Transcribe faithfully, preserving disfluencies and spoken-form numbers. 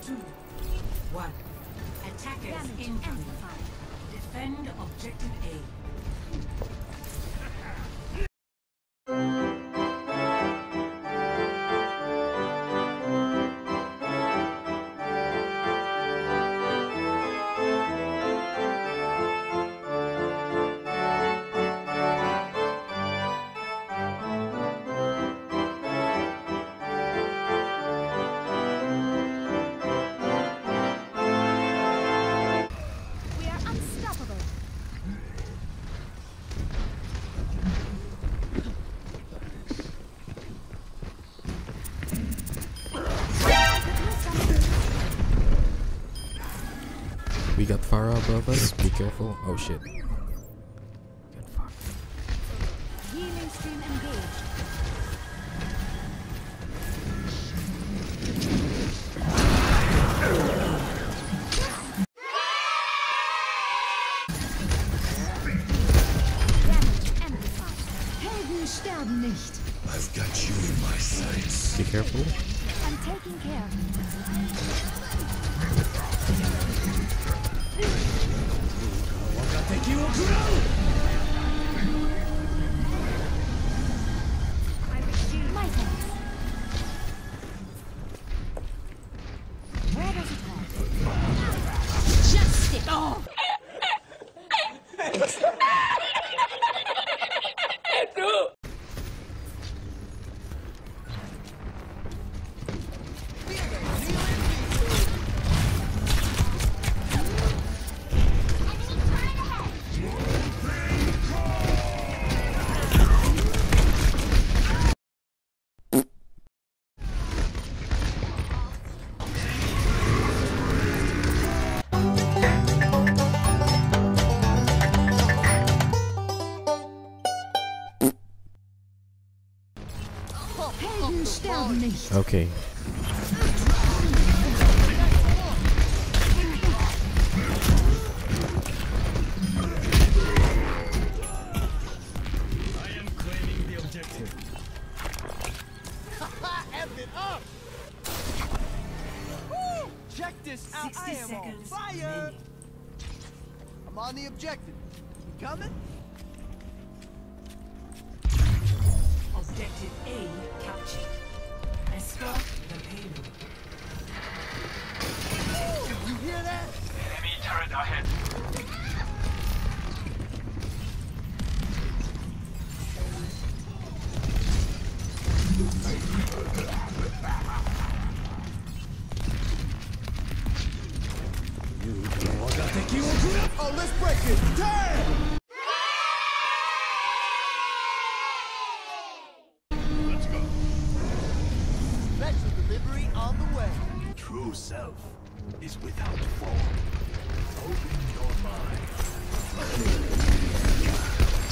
two, one. Attackers incoming. Defend objective A. We got Pharah above us. Be careful. Oh shit. Good fuck. Healing stream engaged. Damage amplified. Helden sterben nicht. I've got you in my sights. Be careful. I'm taking care. My thanks. Where does it hurt? Just stick. Oh. Helden sterben nicht. Okay. I am claiming the objective. F it up! Check this out. I sixty am on seconds fire. remaining. I'm on the objective. You coming? Objective A captured. Escort the payload. You hear that? Enemy turret ahead. Oh, let's break it. Damn! Let's go. Special delivery on the way. True self is without form. Open your mind.